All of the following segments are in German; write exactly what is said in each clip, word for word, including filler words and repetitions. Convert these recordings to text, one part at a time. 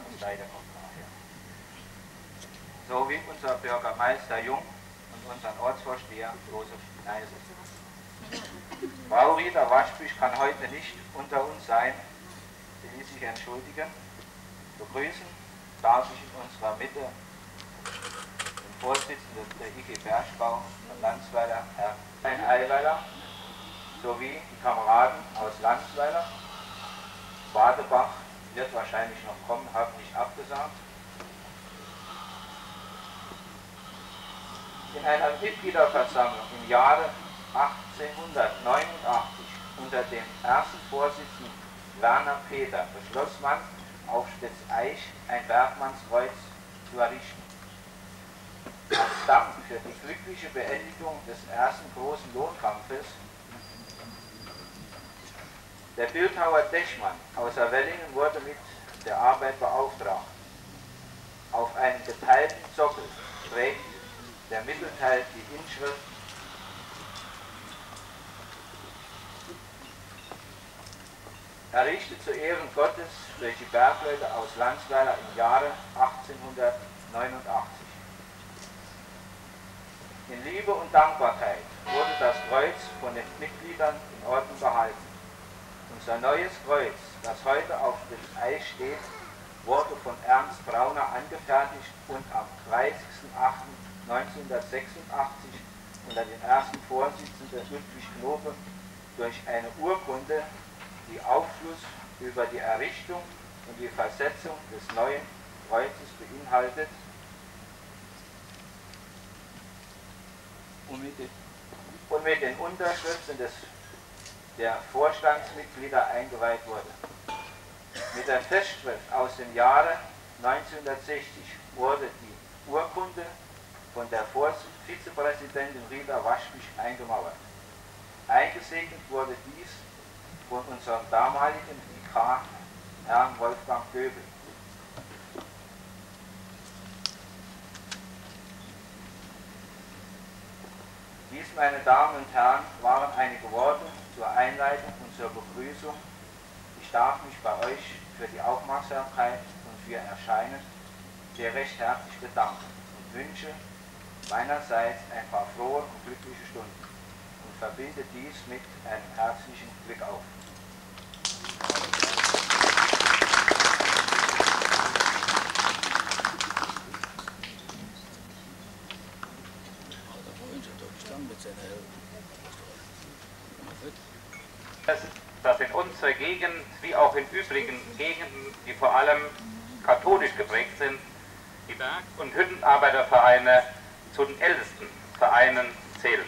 Seite kommt nachher. So wie unser Bürgermeister Jung und unseren Ortsvorsteher Josef Neise. Frau Rita Waschbüch kann heute nicht unter uns sein. Sie ließ sich entschuldigen. Begrüßen darf ich in unserer Mitte den Vorsitzenden der I G Bergbau von Landsweiler, Herrn Ein Eiweiler, sowie die Kameraden aus Landsweiler. Badebach wird wahrscheinlich noch kommen, habe ich abgesagt. In einer Mitgliederversammlung im Jahre achtzehnhundertneunundachtzig unter dem ersten Vorsitzenden Werner Peter beschloss man, auf Spitzeich ein Bergmannskreuz zu errichten. Als Dank für die glückliche Beendigung des ersten großen Lohnkampfes der Bildhauer Dechmann aus Wellingen wurde mit der Arbeit beauftragt. Auf einem geteilten Sockel trägt der Mittelteil die Inschrift errichtet zu Ehren Gottes durch die Bergleute aus Landsweiler im Jahre achtzehnhundertneunundachtzig. In Liebe und Dankbarkeit wurde das Kreuz von den Mitgliedern in Ordnung gehalten. Unser neues Kreuz, das heute auf dem Eis steht, wurde von Ernst Brauner angefertigt und am dreißigsten achten neunzehnhundertsechsundachtzig unter dem ersten Vorsitzenden Ludwig Knobe durch eine Urkunde, die Aufschluss über die Errichtung und die Versetzung des neuen Kreuzes beinhaltet, und mit den, und mit den Unterschriften des, der Vorstandsmitglieder eingeweiht wurde. Mit der Festschrift aus dem Jahre neunzehnhundertsechzig wurde die Urkunde von der Vizepräsidentin Rita Waschbüch eingemauert. Eingesegnet wurde dies von unserem damaligen Vikar, Herrn Wolfgang Göbel. Dies, meine Damen und Herren, waren einige Worte zur Einleitung und zur Begrüßung. Ich darf mich bei euch für die Aufmerksamkeit und für Ihr Erscheinen sehr recht herzlich bedanken und wünsche meinerseits ein paar frohe und glückliche Stunden und verbinde dies mit einem herzlichen Blick auf. Dass in unserer Gegend, wie auch in übrigen Gegenden, die vor allem katholisch geprägt sind, die Berg- und Hüttenarbeitervereine zu den ältesten Vereinen zählen.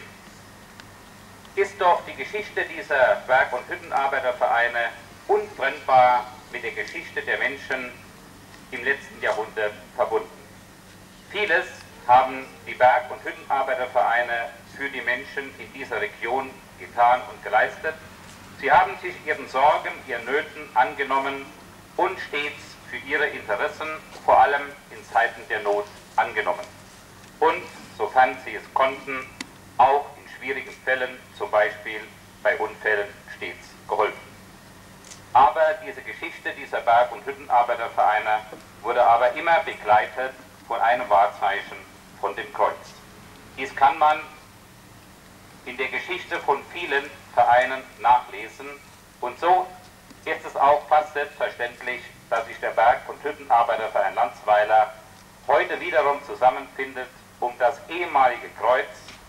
Ist doch die Geschichte dieser Berg- und Hüttenarbeitervereine untrennbar mit der Geschichte der Menschen im letzten Jahrhundert verbunden. Vieles haben die Berg- und Hüttenarbeitervereine für die Menschen in dieser Region getan und geleistet. Sie haben sich ihren Sorgen, ihren Nöten angenommen und stets für ihre Interessen, vor allem in Zeiten der Not, angenommen. Und, sofern sie es konnten, auch in schwierigen Fällen, zum Beispiel bei Unfällen, stets geholfen. Aber diese Geschichte dieser Berg- und Hüttenarbeitervereine wurde aber immer begleitet von einem Wahrzeichen, von dem Kreuz. Dies kann man in der Geschichte von vielen Vereinen nachlesen und so ist es auch fast selbstverständlich, dass sich der Berg- und Hüttenarbeiterverein Landsweiler heute wiederum zusammenfindet, um das ehemalige Kreuz,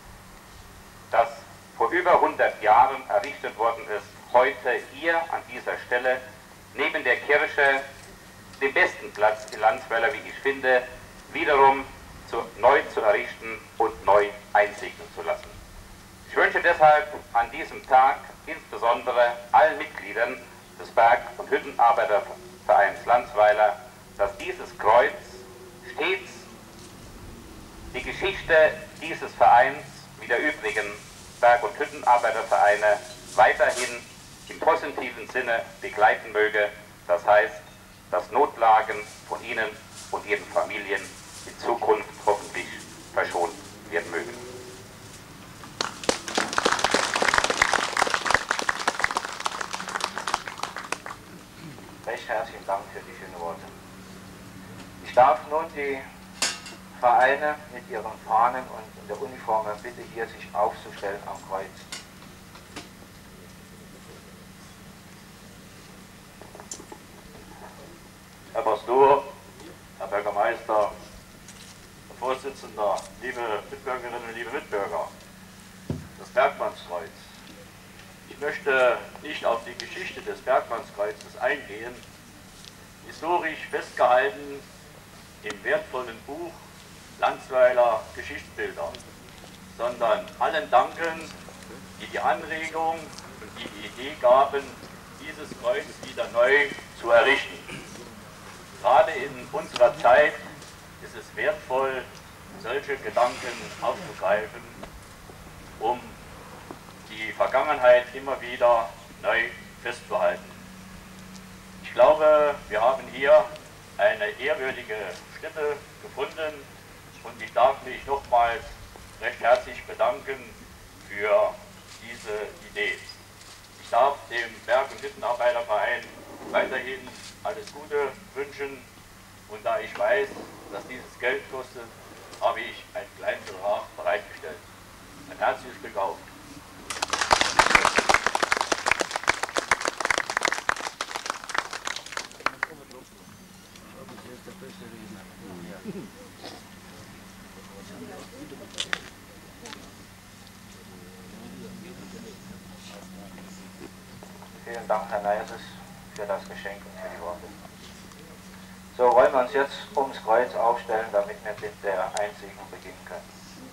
das vor über hundert Jahren errichtet worden ist, heute hier an dieser Stelle neben der Kirche, den besten Platz in Landsweiler, wie ich finde, wiederum zu, neu zu errichten und neu einsegnen zu lassen. Ich wünsche deshalb an diesem Tag insbesondere allen Mitgliedern des Berg- und Hüttenarbeitervereins Landsweiler, dass dieses Kreuz stets die Geschichte dieses Vereins wie der übrigen Berg- und Hüttenarbeitervereine weiterhin im positiven Sinne begleiten möge. Das heißt, dass Notlagen von Ihnen und Ihren Familien in Zukunft hoffentlich verschont werden mögen. Recht herzlichen Dank für die schönen Worte. Ich darf nun die Vereine mit ihren Fahnen und in der Uniform bitte, hier sich aufzustellen am Kreuz. Herr Pastor, Herr Bürgermeister, Herr Vorsitzender, liebe Mitbürgerinnen und liebe Mitbürger, das Bergmannskreuz. Ich möchte nicht auf die Geschichte des Bergmannskreuzes eingehen, historisch festgehalten im wertvollen Buch Landsweiler Geschichtsbilder, sondern allen danken, die die Anregung und die die Idee gaben, dieses Kreuz wieder neu zu errichten. Gerade in unserer Zeit ist es wertvoll, solche Gedanken aufzugreifen, um die Vergangenheit immer wieder neu festzuhalten. Ich glaube, wir haben hier eine ehrwürdige Stätte gefunden und ich darf mich nochmals recht herzlich bedanken für diese Idee. Ich darf dem Berg- und Hüttenarbeiterverein weiterhin alles Gute wünschen und da ich weiß, dass dieses Geld kostet, habe ich einen kleinen Betrag bereitgestellt. Ein herzliches Glück auf. Vielen Dank, Herr Neises, für das Geschenk und für die Worte. So, wollen wir uns jetzt ums Kreuz aufstellen, damit wir mit der Einsegnung beginnen können.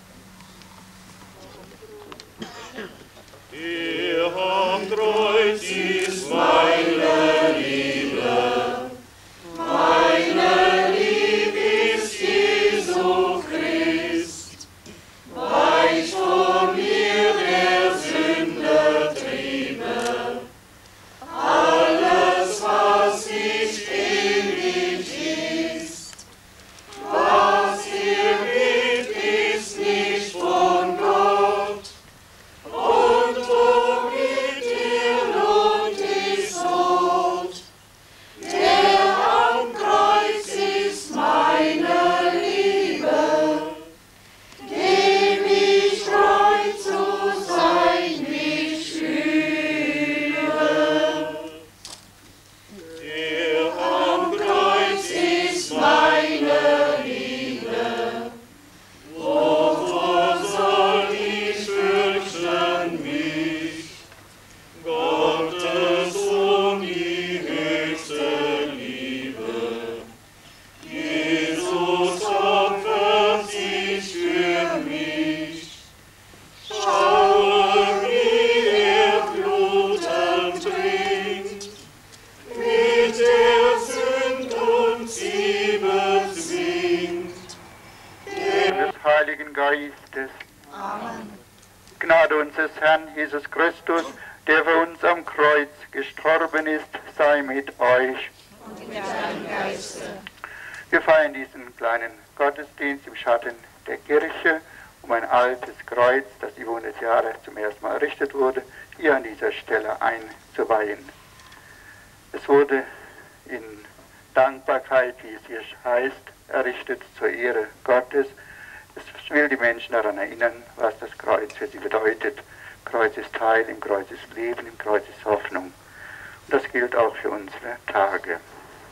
Hier am Kreuz ist meine Liebe, meine Liebe ist Jesu Christ, weicht von mir der Sünde Triebe, alles was nicht ewig ist, was ewig ist nicht von Gott, und womit er Lohn ist Not, der am Kreuz ist meine Liebe, dem ich treu zu sein mich fühle. Der am Kreuz ist meine Liebe, wovor soll ich fürchten mich? Gottes Sohn, die höchste Liebe. Jesus opfert sich für mich. Schaue, wie er blutend trinkt, mit der Sünd und sie bezwingt. Des Heiligen Geistes. Amen. Gnade unseres Herrn Jesus Christus, der für uns am Kreuz gestorben ist, sei mit euch. Und mit deinem Geiste. Wir feiern diesen kleinen Gottesdienst im Schatten der Kirche, um ein altes Kreuz, das über hundert Jahre zum ersten Mal errichtet wurde, hier an dieser Stelle einzuweihen. Es wurde in Dankbarkeit, wie es hier heißt, errichtet zur Ehre Gottes. Es will die Menschen daran erinnern, was das Kreuz für sie bedeutet. Kreuz ist Heil, im Kreuz ist Leben, im Kreuz ist Hoffnung. Und das gilt auch für unsere Tage.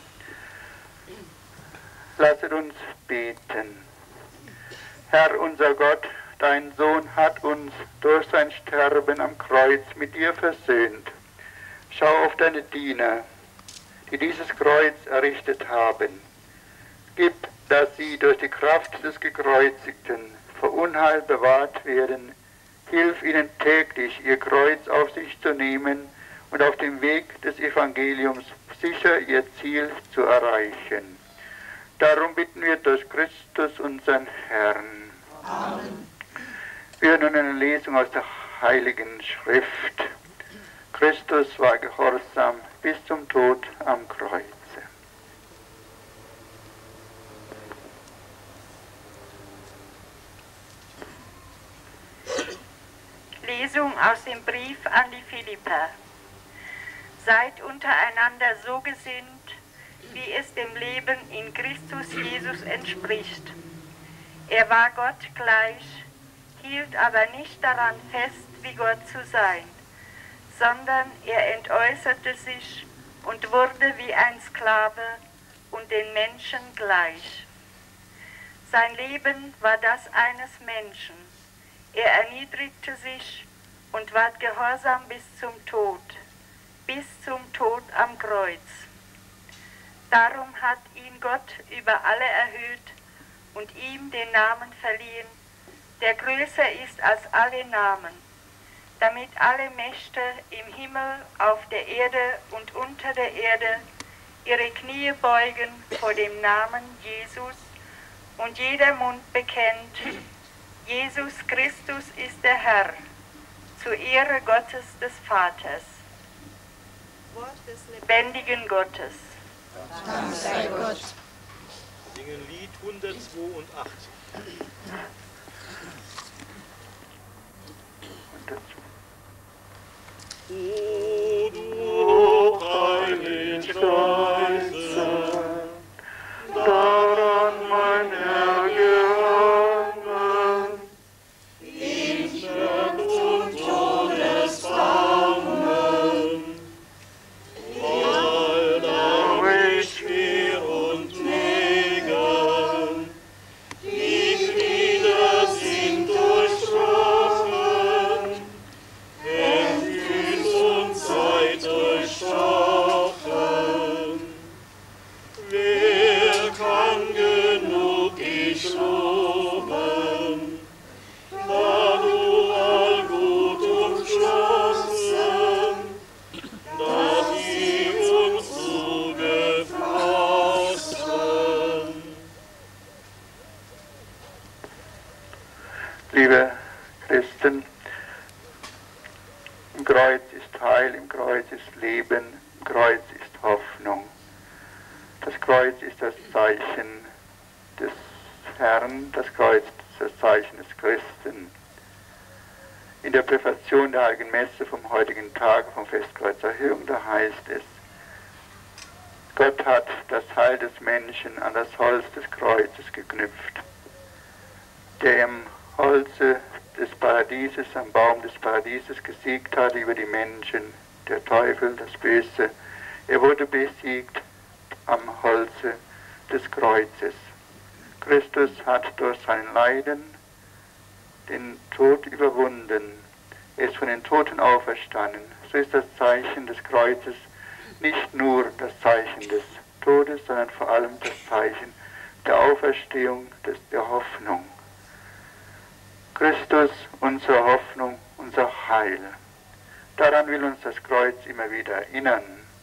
Lasset uns beten. Herr unser Gott, dein Sohn hat uns durch sein Sterben am Kreuz mit dir versöhnt. Schau auf deine Diener, die dieses Kreuz errichtet haben. Gib, dass sie durch die Kraft des Gekreuzigten vor Unheil bewahrt werden. Hilf ihnen täglich, ihr Kreuz auf sich zu nehmen und auf dem Weg des Evangeliums sicher ihr Ziel zu erreichen. Darum bitten wir durch Christus, unseren Herrn. Amen. Wir hören nun eine Lesung aus der Heiligen Schrift. Christus war gehorsam bis zum Tod am Kreuz. Lesung aus dem Brief an die Philipper. Seid untereinander so gesinnt, wie es dem Leben in Christus Jesus entspricht. Er war Gott gleich, hielt aber nicht daran fest, wie Gott zu sein, sondern er entäußerte sich und wurde wie ein Sklave und den Menschen gleich. Sein Leben war das eines Menschen. Er erniedrigte sich und ward gehorsam bis zum Tod, bis zum Tod am Kreuz. Darum hat ihn Gott über alle erhöht und ihm den Namen verliehen, der größer ist als alle Namen, damit alle Mächte im Himmel, auf der Erde und unter der Erde ihre Knie beugen vor dem Namen Jesus und jeder Mund bekennt, Jesus Christus ist der Herr, zur Ehre Gottes des Vaters. Wort des lebendigen Gottes. Dank sei Gott. Wir singen Lied hundertzweiundachtzig. O du heilig Weise, daran mein Herr gehangen, in Schmerz und Todesbangen, all dadurch schwer und Legen, die Glieder sind durchbrochen, entfühlt und Zeit durchstochen. Wer kann genug dich loben, da du allgut umschlossen, da die uns zugeflossen. Liebe Christen, im Kreuz ist Heil, im Kreuz ist Leben, im Kreuz ist Hoffnung. Das Kreuz ist das Zeichen des Herrn, das Kreuz ist das Zeichen des Christen. In der Präfation der Heiligen Messe vom heutigen Tag, vom Festkreuz Erhöhung, da heißt es, Gott hat das Heil des Menschen an das Holz des Kreuzes geknüpft, der im Holze des Paradieses, am Baum des Paradieses gesiegt hat über die Menschen, der Teufel, das Böse. Er wurde besiegt am Holze des Kreuzes. Christus hat durch sein Leiden den Tod überwunden. Er ist von den Toten auferstanden. So ist das Zeichen des Kreuzes nicht nur das Zeichen des Todes, sondern vor allem das Zeichen der Auferstehung, des, der Hoffnung. Christus, unsere Hoffnung, unser Heil. Daran will uns das Kreuz immer wieder erinnern.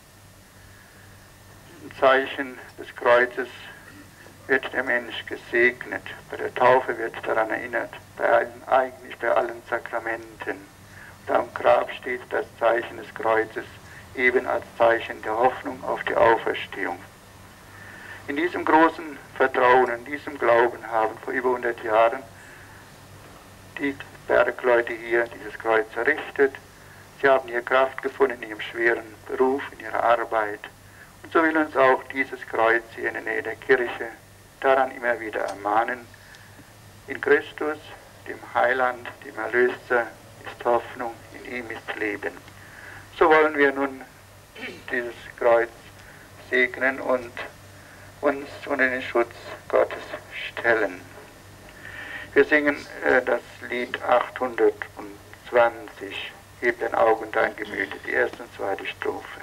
Im Zeichen des Kreuzes wird der Mensch gesegnet. Bei der Taufe wird daran erinnert, bei allen, eigentlich bei allen Sakramenten. Und am Grab steht das Zeichen des Kreuzes eben als Zeichen der Hoffnung auf die Auferstehung. In diesem großen Vertrauen, in diesem Glauben haben vor über hundert Jahren die Bergleute hier dieses Kreuz errichtet. Sie haben hier Kraft gefunden in ihrem schweren Beruf, in ihrer Arbeit. Und so will uns auch dieses Kreuz hier in der Nähe der Kirche daran immer wieder ermahnen. In Christus, dem Heiland, dem Erlöser, ist Hoffnung, in ihm ist Leben. So wollen wir nun dieses Kreuz segnen und uns unter den Schutz Gottes stellen. Wir singen äh, das Lied achthundertzwanzig, Heb dein Auge und dein Gemüte, die erste und zweite Strophe.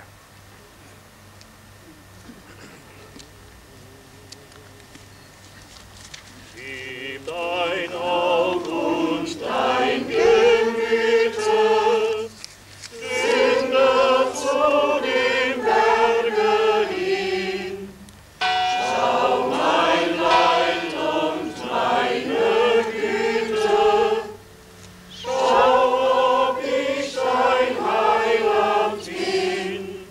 Heb dein Auge und dein Gemüte, sende zu dem Berge hin. Schau mein Leid und meine Güte, schau, ob ich dein Heiland bin.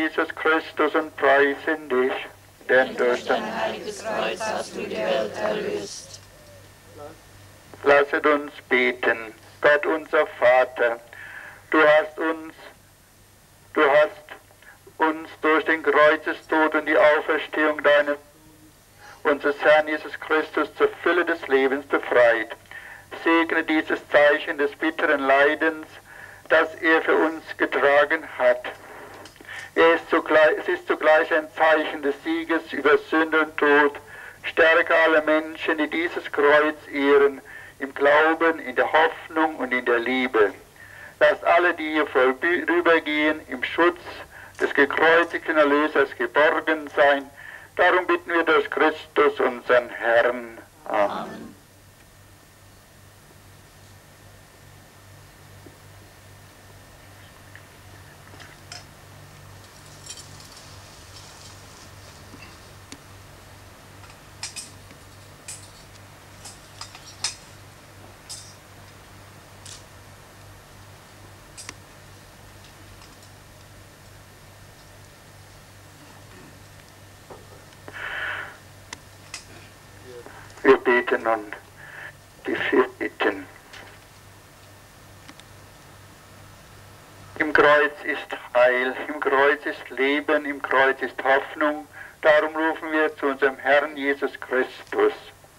Jesus Christus, und preisen dich, denn durch dein heiliges Kreuz hast du die Welt erlöst. Lasset uns beten. Gott, unser Vater, du hast uns, du hast uns durch den Kreuzestod und die Auferstehung deines, unseres Herrn Jesus Christus zur Fülle des Lebens befreit. Segne dieses Zeichen des bitteren Leidens, das er für uns getragen hat. Er ist zugleich, es ist zugleich ein Zeichen des Sieges über Sünde und Tod. Stärke alle Menschen, die dieses Kreuz ehren, im Glauben, in der Hoffnung und in der Liebe. Lasst alle, die hier vorübergehen, im Schutz des gekreuzigten Erlösers geborgen sein. Darum bitten wir durch Christus, unseren Herrn. Amen. Amen. Wir beten nun die vier Bitten. Im Kreuz ist Heil, im Kreuz ist Leben, im Kreuz ist Hoffnung. Darum rufen wir zu unserem Herrn Jesus Christus.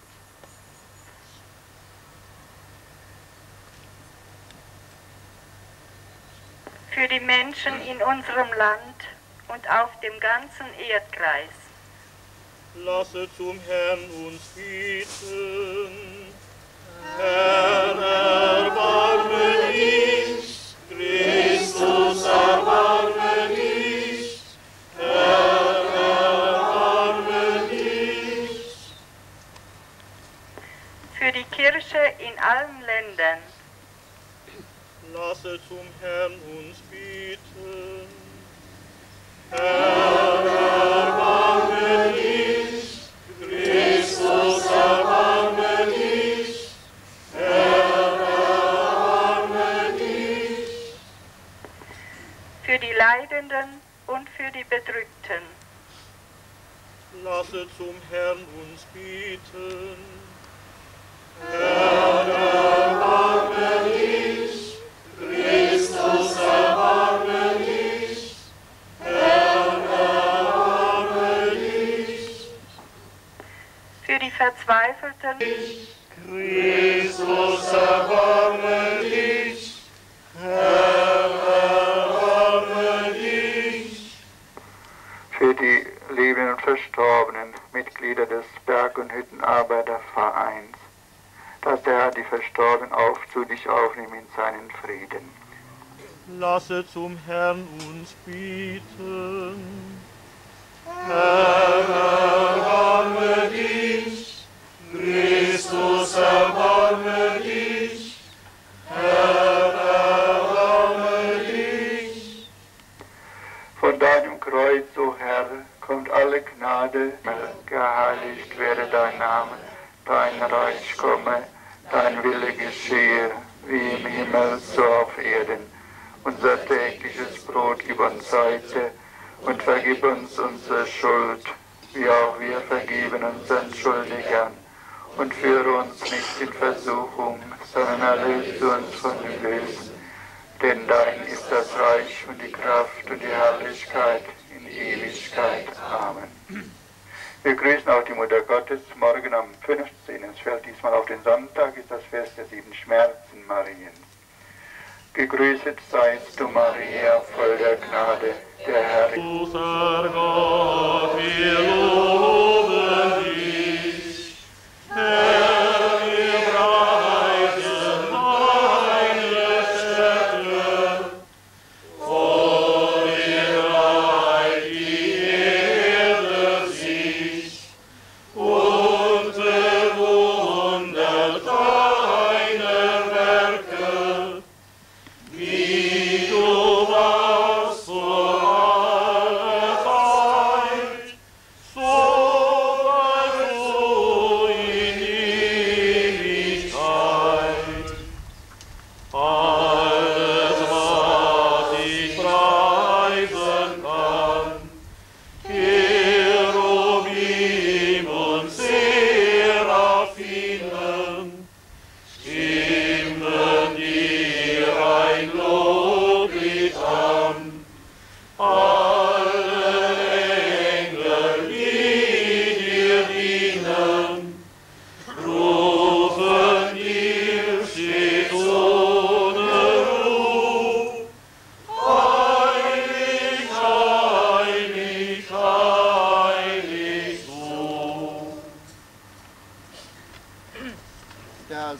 Für die Menschen in unserem Land und auf dem ganzen Erdkreis. Lasse zum Herrn uns bieten. Herr, erbarme dich. Christus, erbarme dich. Herr, erbarme dich. Für die Kirche in allen Ländern. Lasse zum Herrn uns bieten. Herr, erbarme dich. Christus, erbarme dich. Herr, erbarme dich. Für die Leidenden und für die Bedrückten. Lasse zum Herrn uns bieten. Herr, erbarme dich. Christus, erbarme dich. Herr, erbarme dich. Für die Verzweifelten. Christus, erbarme dich. Herr, erbarme dich. Für die lebenden und verstorbenen Mitglieder des Berg- und Hüttenarbeitervereins, dass der Herr die Verstorbenen auf zu dich aufnimmt in seinen Frieden. Lasse zum Herrn uns bieten. Herr, erbarme dich. Christus, erbarme dich. Herr, erbarme dich. Von deinem Kreuz, o Herr, kommt alle Gnade. Geheiligt werde dein Name, dein Reich komme, dein Wille geschehe, wie im Himmel, so auf Erden. Unser tägliches Brot gib uns heute und vergib uns unsere Schuld, wie auch wir vergeben unseren Schuldigern. Und führe uns nicht in Versuchung, sondern erlöse uns von dem Bösen. Denn dein ist das Reich und die Kraft und die Herrlichkeit in Ewigkeit. Amen. Wir grüßen auch die Mutter Gottes. Morgen am fünfzehnten Es fällt diesmal auf den Sonntag, ist das Fest der sieben Schmerzen Mariens. Gegrüßet seist du, Maria, voll der Gnade, der Herr. Großer Gott, wir loben dich. Herr, wir preisen deine Stätte. Vor dir reicht die Erde sich und bewundert deine Werke. Wie du warst vor aller Zeit.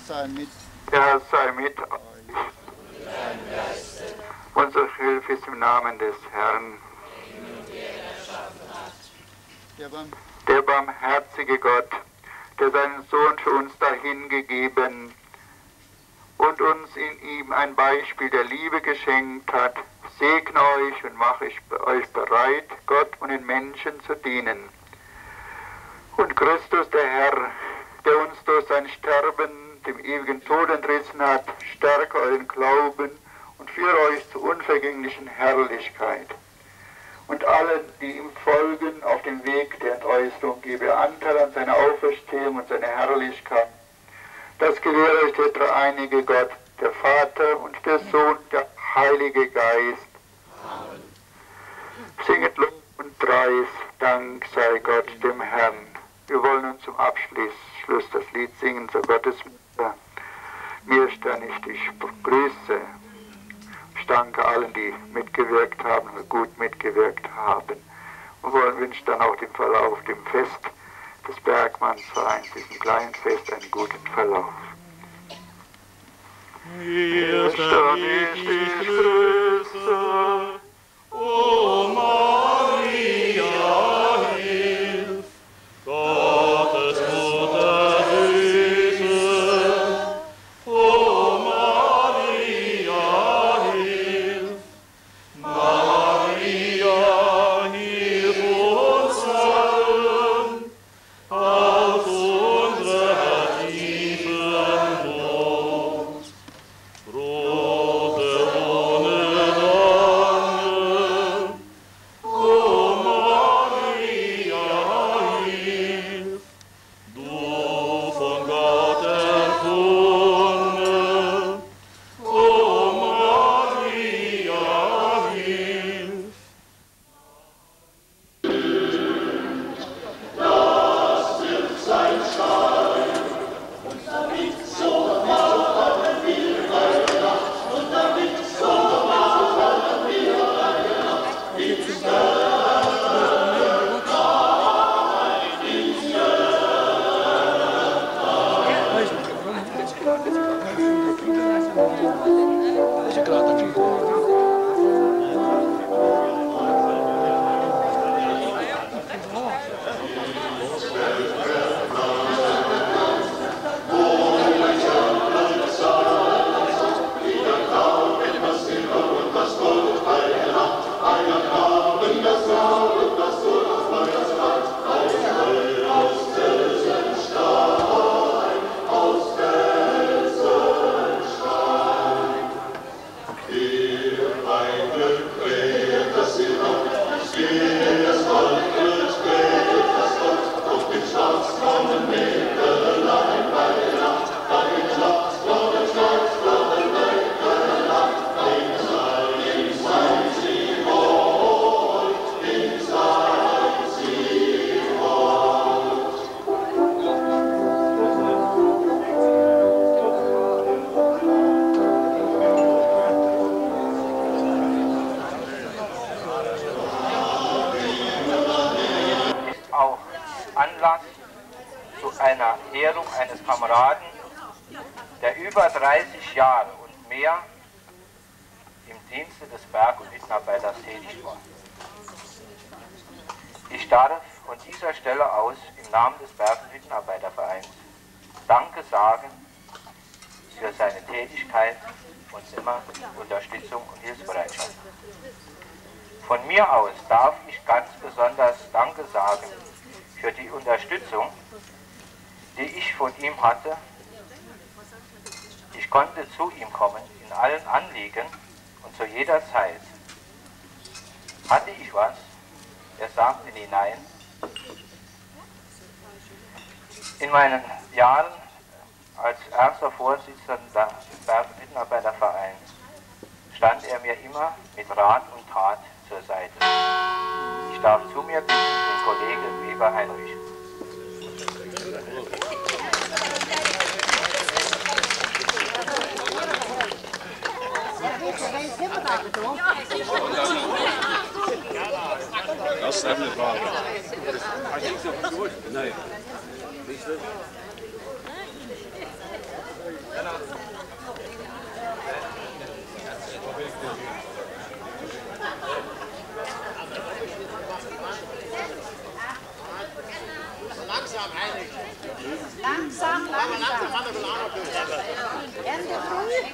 sei mit, der Herr sei mit euch. Unsere Hilfe ist im Namen des Herrn. Der barmherzige Gott, der seinen Sohn für uns dahingegeben und uns in ihm ein Beispiel der Liebe geschenkt hat, segne euch und mache ich euch bereit, Gott und den Menschen zu dienen. Und Christus, der Herr, der uns durch sein Sterben dem ewigen Tod entrissen hat, stärke euren Glauben und führe euch zur unvergänglichen Herrlichkeit. Und allen, die ihm folgen, auf dem Weg der Entäußerung, gebe Anteil an seiner Auferstehung und seiner Herrlichkeit. Das gewähre euch der dreieinige Gott, der Vater und der Sohn, der Heilige Geist. Amen. Singet Lob und Preis, Dank sei Gott dem Herrn. Wir wollen nun zum Abschluss Schluss das Lied singen zur Gottesmutter. Mir ist da nicht, ich grüße. Ich danke allen, die mitgewirkt haben und gut mitgewirkt haben. Und wollen wünschen dann auch dem Verlauf, dem Fest des Bergmannsvereins, diesem kleinen Fest, einen guten Verlauf. Mir ist da nicht, ich grüße, O Maria, hilf, Gottes Mutter süße, O Maria, hilf, Maria, hilf uns allen, aus unserer tiefen Not. Große ohne Danke, O Maria, hilf, du von Gott erfundene, O Maria, hilf. Anlass zu einer Ehrung eines Kameraden, der über dreißig Jahre und mehr im Dienste des Berg- und Hüttenarbeiters tätig war. Ich darf von dieser Stelle aus im Namen des Berg- und Hüttenarbeitervereins Danke sagen für seine Tätigkeit und immer Unterstützung und Hilfsbereitschaft. Von mir aus darf ich ganz besonders Danke sagen für die Unterstützung, die ich von ihm hatte. Ich konnte zu ihm kommen in allen Anliegen und zu jeder Zeit. Hatte ich was, er sagte nie nein. In meinen Jahren als erster Vorsitzender des Berg- und Hüttenarbeitervereins stand er mir immer mit Rat und Tat zur Seite. Ich darf zu mir bitten, den Kollegen Weber Heinrich. Das ist eine Frage. Nein. Langsam, langsam. Ende früh.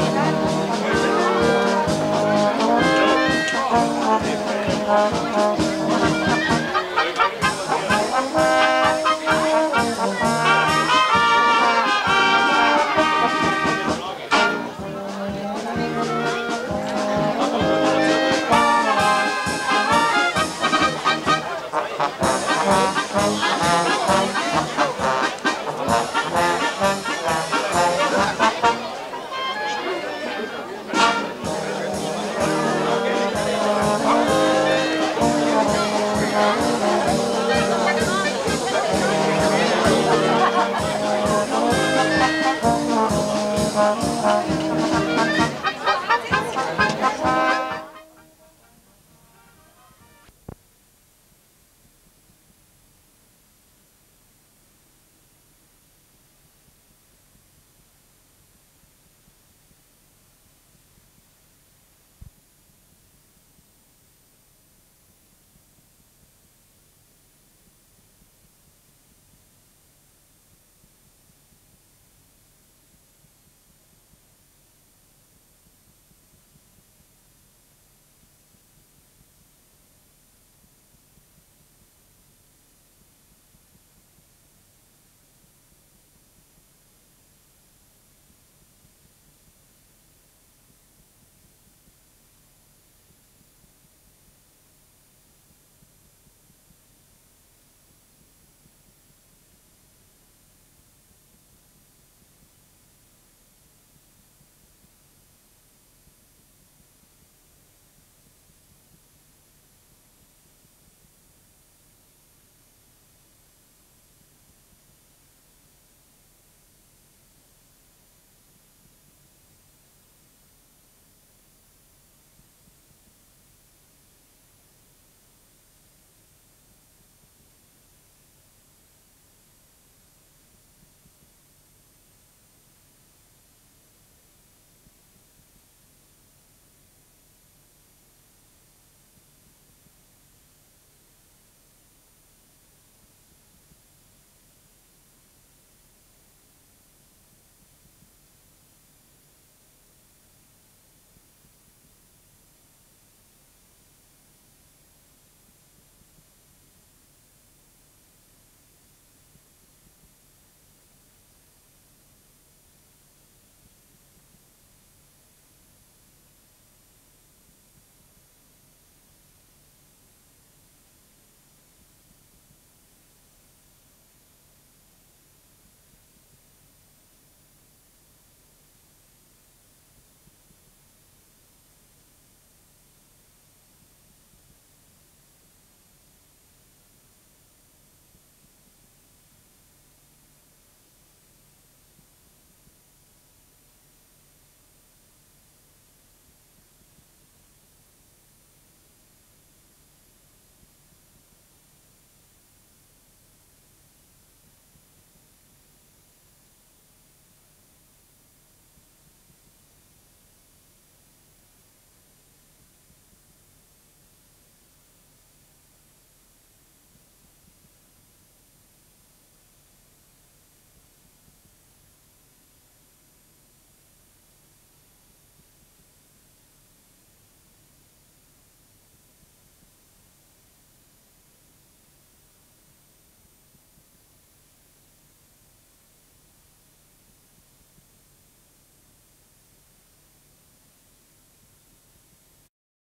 Thank you.